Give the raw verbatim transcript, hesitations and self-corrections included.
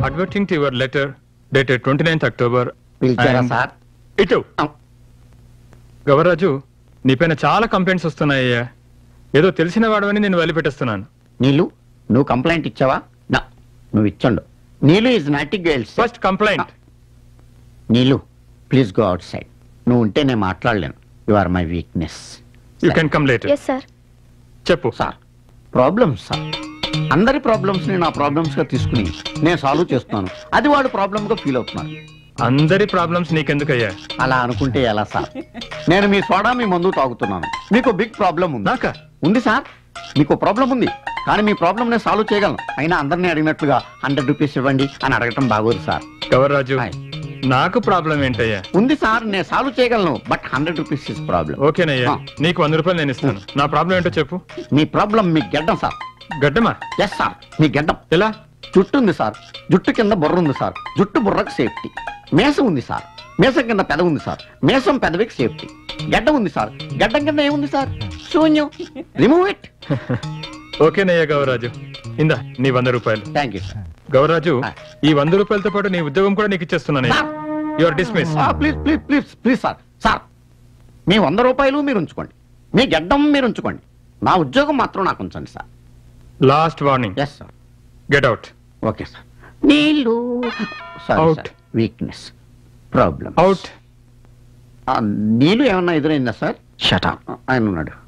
అడ్వర్టింగ్ to your letter dated twenty ninth October. Sir ఇటు గవర్రాజు, నీపైన చాలా complaints వస్తున్నాయ్యా. ఏదో తెలిసిన వాడవని నేను వదిలిపెట్టేస్తున్నాను. నీళ్ళు నువ్వు కంప్లైంట్ ఇచ్చావా? నువ్వు ఇచ్చండు. నీళ్ళు is naughty girls. First complaint. నీళ్ళు ప్లీజ్ గో అవుట్ సైడ్. నువ్వు ఉంటే నేను మాట్లాడలేను. You are my weakness. You can come later. Yes sir. చెప్పు సార్. ప్రాబ్లమ్స్ సార్, అందరి ప్రాబ్లమ్స్ ని నా ప్రాబ్లమ్స్ గా తీసుకుని నేను సాల్వ్ చేస్తున్నాను. అది వాడు ప్రాబ్లమ్ గా ఫీల్ అవుతున్నారు. అందరి ప్రాబ్లమ్స్ నీకెందుకయ్యా? అలా అనుకుంటే ఎలా సార్? నేను మీ సోడా మీ మందు తాగుతున్నాను. మీకు బిగ్ ప్రాబ్లం ఉంది. నాకా? ఉంది సార్, మీకు ప్రాబ్లం ఉంది. కానీ మీ ప్రాబ్లం నేను సాల్వ్ చేయగలను. అయినా అందరినీ అడిగినట్లుగా హండ్రెడ్ రూపీస్ ఇవ్వండి అని అడగటం బాగోదు సార్. గవర్రాజు, నాకు ప్రాబ్లం ఏంటయ్యా? ఉంది సార్, నేను సాల్వ్ చేయగలను. But hundred rupees is problem. ఓకేనయ్యా, నీకు వంద రూపాయలు నేను ఇస్తాను. నా ప్రాబ్లం ఏంటో చెప్పు. మీ ప్రాబ్లం మీ గడ్డం సార్. గడ్డమా? ఎస్ సార్, మీ గడ్డం. ఎలా? జుట్టు ఉంది సార్, జుట్టు కింద బుర్ర ఉంది సార్. జుట్టు బుర్రకు సేఫ్టీ. మేసం ఉంది సార్, మేసం కింద పెదవి ఉంది సార్. మేసం పెదవికి సేఫ్టీ. గడ్డం ఉంది సార్, గడ్డం కింద ఏముంది సార్? శూన్యం. Remove it. ఓకేనయ్యా గౌరాజు, ఇందా నీ వంద రూపాయలు. Thank you sir. గౌరాజు, ఈ వంద రూపాయలతో పాటు నీ ఉద్యోగం కూడా నీకు ఇచ్చేస్తున్నాను. You are dismiss. Please please please please sir. Sir, మీ వంద రూపాయలు మీరు ఉంచుకోండి, మీ గడ్డం మీరు ఉంచుకోండి. నా ఉద్యోగం మాత్రం నాకు ఉంచండి sir. Last warning. Yes sir. Get out. Okay sir. నీళ్ళు అవుట్. Weakness problem out. నీళ్ళు ఏమన్నా ఎదురైందా సార్? Shut up. ఆయన ఉన్నాడు.